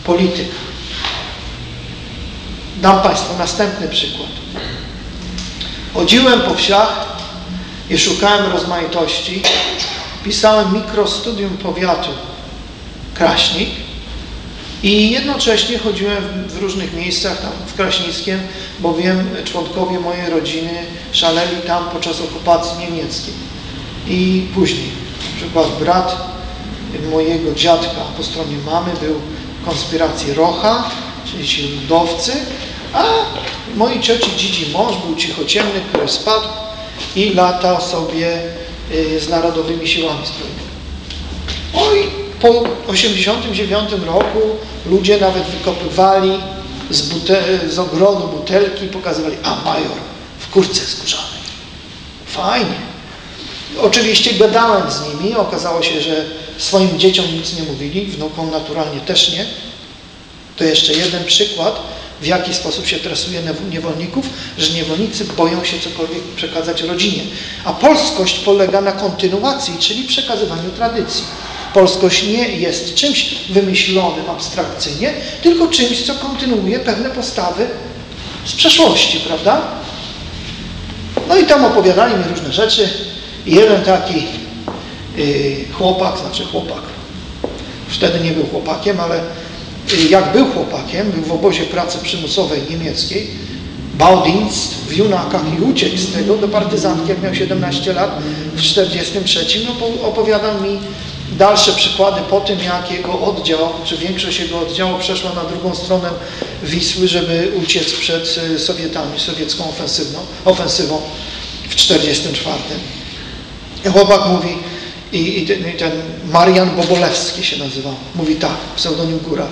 polityka. Dam Państwu następny przykład. Chodziłem po wsiach i szukałem rozmaitości. Pisałem mikrostudium powiatu Kraśnik i jednocześnie chodziłem w różnych miejscach, tam w Kraśnickiem, bowiem członkowie mojej rodziny szaleli tam podczas okupacji niemieckiej. I później, na przykład brat mojego dziadka po stronie mamy był w konspiracji Rocha, czyli ci ludowcy, a mojej cioci dzidzi mąż był cichociemny, który spadł i latał sobie z Narodowymi Siłami Zbrojnymi. Oj, po 1989 roku ludzie nawet wykopywali z ogrodu butelki i pokazywali, a major w kurtce skórzanej. Fajnie. Oczywiście gadałem z nimi, okazało się, że swoim dzieciom nic nie mówili, wnukom naturalnie też nie. To jeszcze jeden przykład, w jaki sposób się tresuje niewolników, że niewolnicy boją się cokolwiek przekazać rodzinie. A polskość polega na kontynuacji, czyli przekazywaniu tradycji. Polskość nie jest czymś wymyślonym abstrakcyjnie, tylko czymś, co kontynuuje pewne postawy z przeszłości, prawda? No i tam opowiadali mi różne rzeczy. I jeden taki chłopak, wtedy nie był chłopakiem, ale jak był chłopakiem, był w obozie pracy przymusowej niemieckiej, Baudienst w Junakach i uciekł z tego do partyzantki, jak miał 17 lat, w 1943. No, opowiadał mi dalsze przykłady po tym, jak jego oddział, czy większość jego oddziału przeszła na drugą stronę Wisły, żeby uciec przed Sowietami, sowiecką ofensywą w 1944. Chłopak mówi, i ten Marian Bobolewski się nazywał, mówi tak, pseudonim Góra.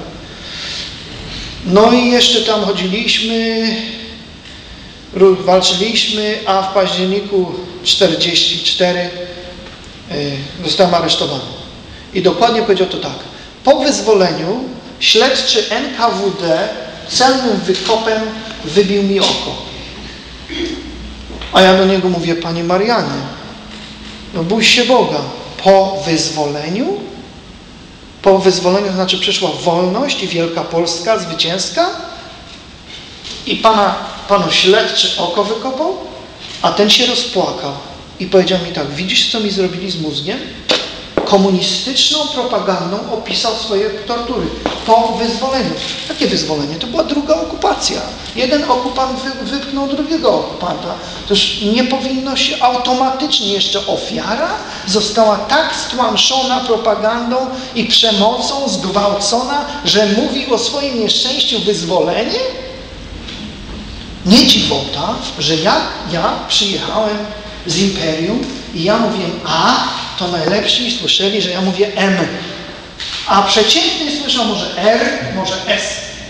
No i jeszcze tam chodziliśmy, walczyliśmy, a w październiku 1944 zostałem aresztowany. I dokładnie powiedział to tak. Po wyzwoleniu śledczy NKWD celnym wykopem wybił mi oko. A ja do niego mówię, panie Marianie, no bój się Boga. Po wyzwoleniu? Po wyzwoleniu znaczy przyszła wolność i Wielka Polska zwycięska? I panu śledczy oko wykopał? A ten się rozpłakał i powiedział mi tak, widzisz, co mi zrobili z mózgiem? Komunistyczną propagandą opisał swoje tortury po wyzwoleniu. Jakie wyzwolenie? To była druga okupacja. Jeden okupant wypchnął drugiego okupanta. Toż nie powinno się automatycznie jeszcze ofiara została tak stłamszona propagandą i przemocą, zgwałcona, że mówi o swoim nieszczęściu wyzwolenie? Nie dziwota, że jak ja przyjechałem z imperium i ja mówiłem A, to najlepsi słyszeli, że ja mówię M. A przeciętny słyszał może R, może S.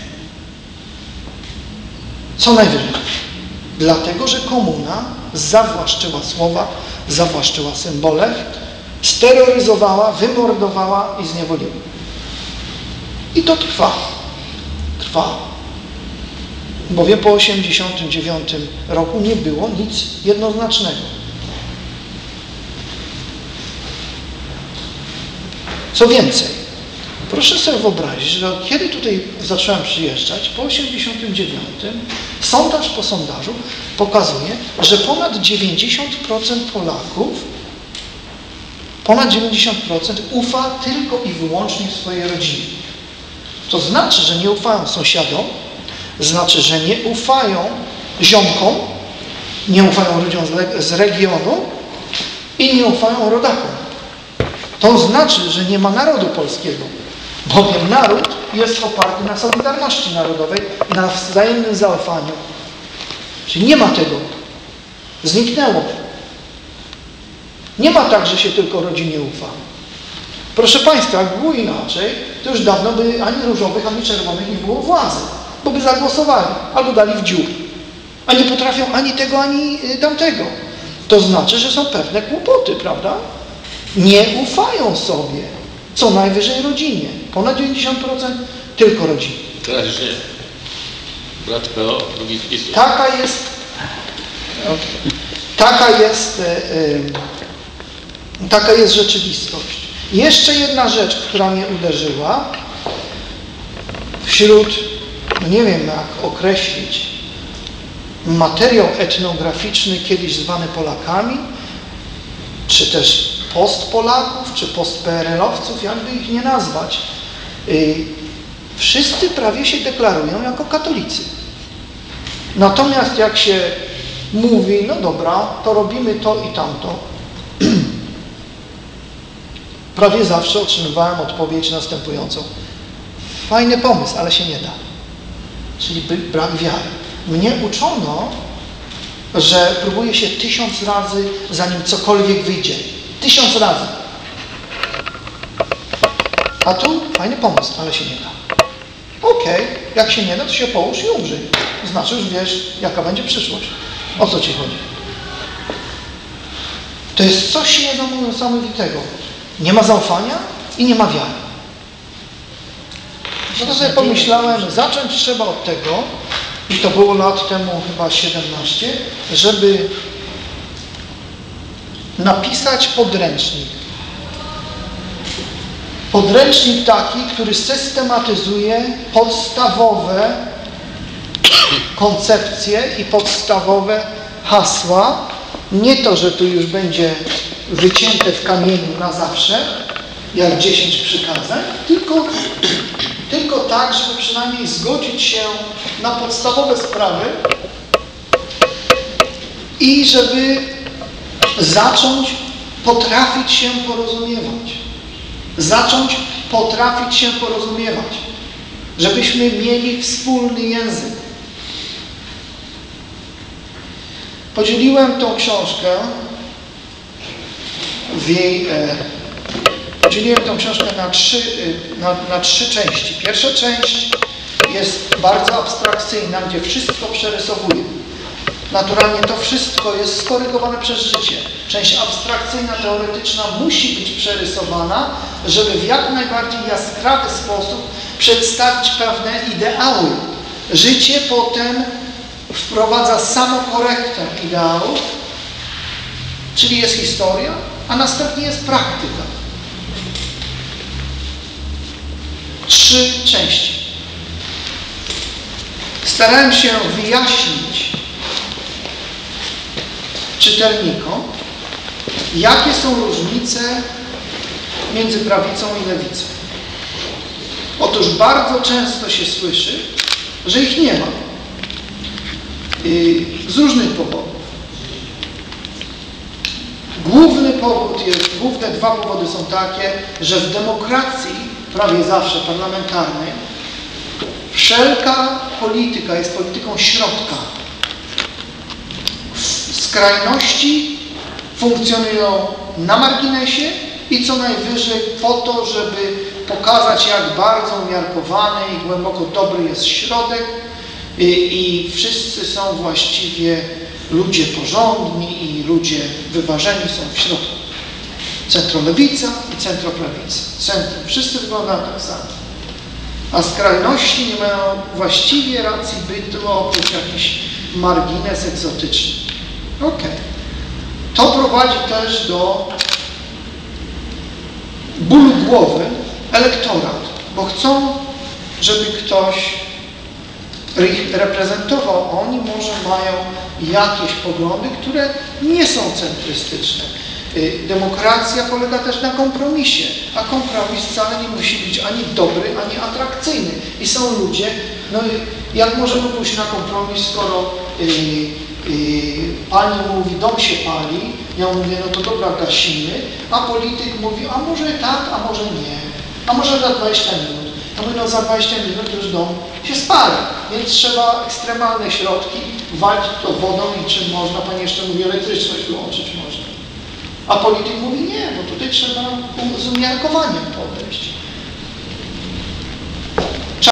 Co najwyżej. Dlatego, że komuna zawłaszczyła słowa, zawłaszczyła symbole, steroryzowała, wymordowała i zniewoliła. I to trwa. Trwa. Bowiem po 1989 roku nie było nic jednoznacznego. Co więcej, proszę sobie wyobrazić, że kiedy tutaj zacząłem przyjeżdżać, po 1989 sondaż po sondażu pokazuje, że ponad 90% Polaków, ponad 90% ufa tylko i wyłącznie swojej rodzinie. To znaczy, że nie ufają sąsiadom, znaczy, że nie ufają ziomkom, nie ufają ludziom z regionu i nie ufają rodakom. To znaczy, że nie ma narodu polskiego, bowiem naród jest oparty na solidarności narodowej i na wzajemnym zaufaniu. Czyli nie ma tego. Zniknęło. Nie ma tak, że się tylko rodzinie ufa. Proszę Państwa, jak było inaczej, to już dawno by ani różowych, ani czerwonych nie było władzy, bo by zagłosowali albo dali w dziób. A nie potrafią ani tego, ani tamtego. To znaczy, że są pewne kłopoty, prawda? Nie ufają sobie. Co najwyżej rodzinie. Ponad 90% tylko rodzinie. Teraz już nie. Brat PO, drugi PiS. Taka jest, rzeczywistość. Jeszcze jedna rzecz, która mnie uderzyła. wśród, no nie wiem jak określić, materiał etnograficzny kiedyś zwany Polakami, czy też post-Polaków, czy post-PRL-owców, jakby ich nie nazwać, wszyscy prawie się deklarują jako katolicy. Natomiast jak się mówi, no dobra, to robimy to i tamto, prawie zawsze otrzymywałem odpowiedź następującą. Fajny pomysł, ale się nie da. Czyli brak wiary. Mnie uczono, że próbuje się 1000 razy, zanim cokolwiek wyjdzie. 1000 razy. A tu fajny pomysł, ale się nie da. Okej, jak się nie da, to się połóż i umrzyj. Znaczy już wiesz, jaka będzie przyszłość. O co ci chodzi? To jest coś niesamowitego. Nie ma zaufania i nie ma wiary. No to sobie pomyślałem, zacząć trzeba od tego, i to było lat temu chyba 17, żeby napisać podręcznik. Podręcznik taki, który systematyzuje podstawowe koncepcje i podstawowe hasła. Nie to, że tu już będzie wycięte w kamieniu na zawsze, jak 10 przykazań, tylko tak, żeby przynajmniej zgodzić się na podstawowe sprawy i żeby zacząć potrafić się porozumiewać. Zacząć potrafić się porozumiewać. Żebyśmy mieli wspólny język. Podzieliłem tą książkę na trzy części. Pierwsza część jest bardzo abstrakcyjna, gdzie wszystko przerysowuję. Naturalnie to wszystko jest skorygowane przez życie. Część abstrakcyjna, teoretyczna musi być przerysowana, żeby w jak najbardziej jaskrawy sposób przedstawić pewne ideały. Życie potem wprowadza samokorektę ideałów, czyli jest historia, a następnie jest praktyka. 3 części. Starałem się wyjaśnić czytelnikom, jakie są różnice między prawicą i lewicą. Otóż bardzo często się słyszy, że ich nie ma. Z różnych powodów. Główne 2 powody są takie, że w demokracji, prawie zawsze parlamentarnej, wszelka polityka jest polityką środka. Skrajności funkcjonują na marginesie i co najwyżej po to, żeby pokazać, jak bardzo umiarkowany i głęboko dobry jest środek i wszyscy są właściwie ludzie porządni i ludzie wyważeni są w środku. Centrolewica i centroprawica. Centrum. Wszyscy wyglądają tak samo. A skrajności nie mają właściwie racji bytu oprócz jakiś margines egzotyczny. Okej. To prowadzi też do bólu głowy elektorat, bo chcą, żeby ktoś ich reprezentował. Oni może mają jakieś poglądy, które nie są centrystyczne. Demokracja polega też na kompromisie, a kompromis wcale nie musi być ani dobry, ani atrakcyjny. I są ludzie, no jak możemy pójść na kompromis, skoro pani mówi, dom się pali, ja mówię, no to dobra, gasimy, a polityk mówi, a może tak, a może nie, a może za 20 minut. To mówię, no za 20 minut już dom się spali, więc trzeba ekstremalne środki, walczyć to wodą i czym można, pani jeszcze mówi, elektryczność wyłączyć można. A polityk mówi, nie, bo tutaj trzeba z umiarkowaniem podejść.